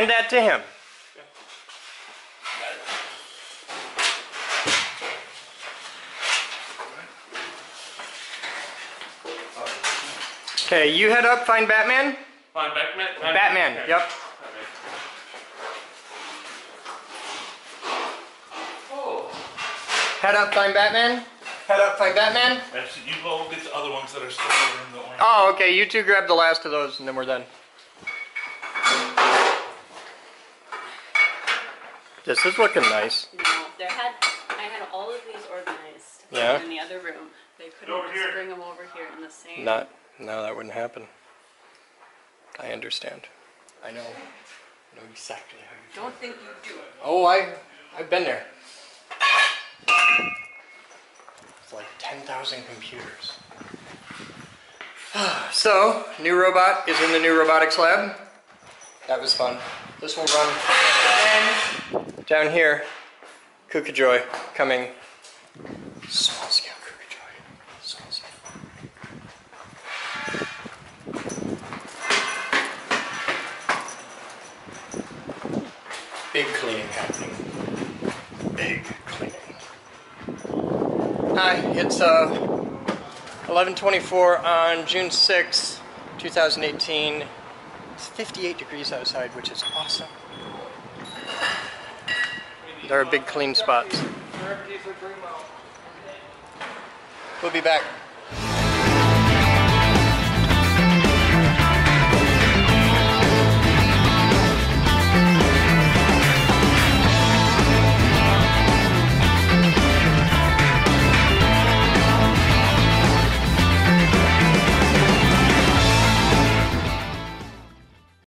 hand that to him. Okay, you head up, find Batman. Find Batman? Batman, okay. Yep. Oh. Head up, find Batman. Head up, find Batman. Actually, you go get the other ones that are still over in the orange. Oh, okay, you two grab the last of those and then we're done. This is looking nice. No, I had all of these organized Yeah. in the other room. They couldn't just bring them over here in the same. No, that wouldn't happen. I understand. I know exactly how you feel. Don't think you do. Oh, I've been there. It's like 10,000 computers. So, new robot is in the new robotics lab. That was fun. This will run. And down here, Kukajoy coming. Small scale Kukajoy. Small scale. Big cleaning happening. Big cleaning. Hi, it's 11:24 on June 6th, 2018. It's 58 degrees outside, which is awesome. There are big clean spots. We'll be back.